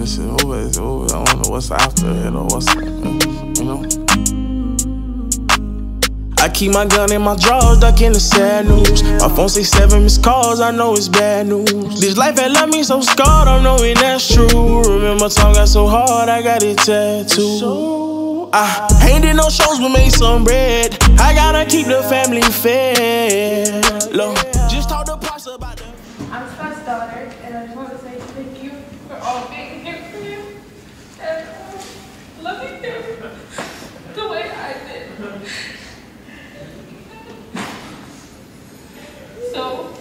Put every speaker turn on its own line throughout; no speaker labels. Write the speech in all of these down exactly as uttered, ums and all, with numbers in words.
this shit over, it's over. I don't know what's after it or what's, you know. I keep my gun in my drawers, ducking the sad news. My phone say seven missed calls, I know it's bad news. This life had left me so scarred, I'm knowing that's true. Remember time got so hard, I got it tattooed. I ain't did no shows, but made some bread. I gotta keep the family fed. Look, just talk to Pops about that.
I'm Scott's daughter, and I just want to say thank you for all being here for you. And uh, loving him the way I did. So,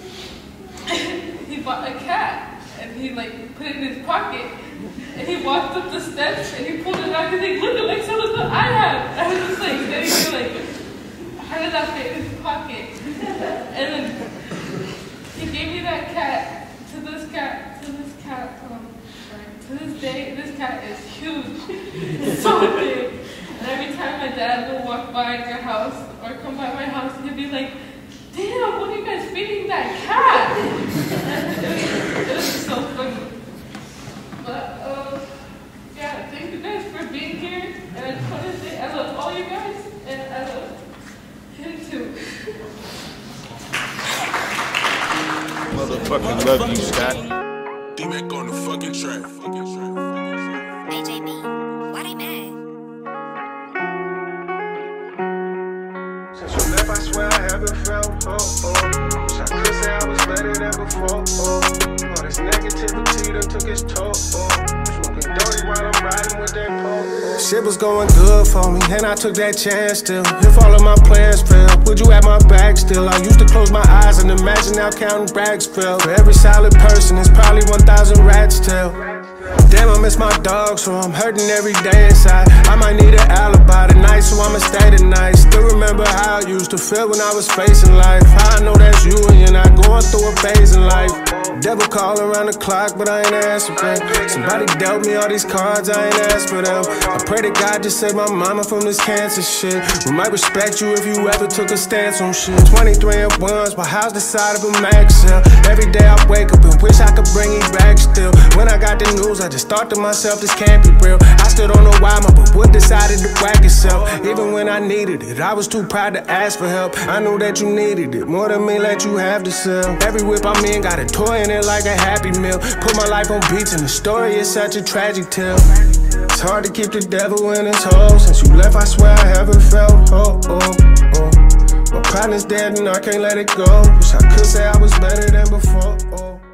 he bought a cat, and he like put it in his pocket, and he walked up the steps, and he pulled it out, and he's like, look, it like some of the I have. I was just like, standing there like, how did that fit in his pocket? And then he gave me that cat, to this cat, to this cat, um, to this day, this cat is huge. It's so big. And every time my dad will walk by your house, or come by my house, he'll be like, damn, what are you guys feeding that cat? it, was, it was so funny. But, uh, yeah, thank you guys for being here. And I just want to say I love all you guys, and I love him too.
Motherfucking love you, Scott.
D-Mac on the fucking track.
A J B, why they mad?
Since you left, I swear I haven't felt, oh, oh. Wish I could say I was better than before, oh. All this negativity done took its toll, oh. Smoking dirty while I'm riding with that pole, oh. Shit was going good for me, and I took that chance still. If all of my plans failed, would you have my back still? I used to close my eyes and imagine how counting rags fell. For every solid person, there's probably one thousand rats still. Damn, I miss my dog, so I'm hurting every day inside. I might need an alibi tonight, so I'ma stay tonight. Still remember how I used to feel when I was facing life. How I know that's you and you're not going through a phase in life. Devil call around the clock, but I ain't answering. Somebody dealt me all these cards, I ain't asked for them. I pray to God just save my mama from this cancer shit. We might respect you if you ever took a stance on shit. twenty-three and ones, my house the side of a max cell. Every day I wake up and wish I could bring you back still. When I got the news, I just thought to myself, this can't be real. I still don't know why my wood decided to whack itself. Even when I needed it, I was too proud to ask for help. I knew that you needed it, more than me let you have to sell. Every whip I'm in got a toy in it like a Happy Meal. Put my life on beats and the story is such a tragic tale. It's hard to keep the devil in his hole. Since you left, I swear I haven't felt, oh, oh, oh. My partner's dead and I can't let it go. Wish I could say I was better than before, oh.